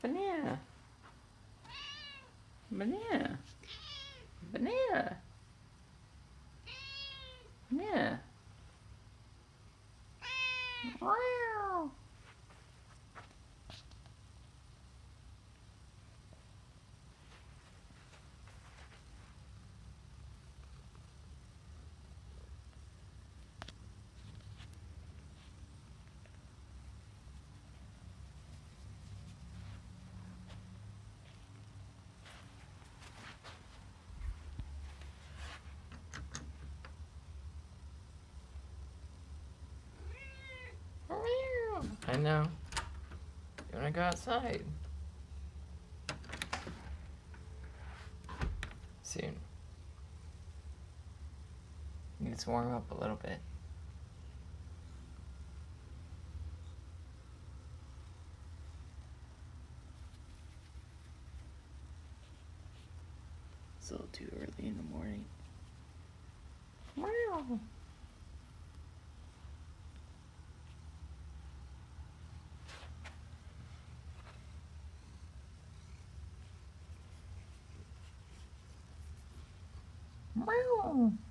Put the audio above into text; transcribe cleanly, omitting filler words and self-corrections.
Banana. Banana. Banana. Banana. Wow. I know. You wanna go outside? Soon. Need to warm up a little bit. It's a little too early in the morning. Wow. Wow.